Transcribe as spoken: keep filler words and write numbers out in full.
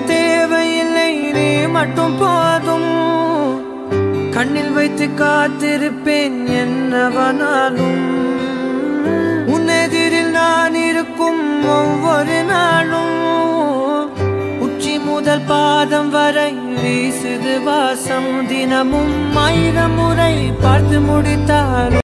எதுவும் தேவையில்லை, நீ மட்டும் போதும். கண்ணில் வைத்து காத்திருப்பேன் என்னவனாலும். உன்னெதிரில் நான் இருக்கும் ஒவ்வொரு நாளும். உச்சி முதல் பாதம் வரை வீசுது வாசம். தினமும் ஆயிரம் முறை பார்த்து முடித்தாலும்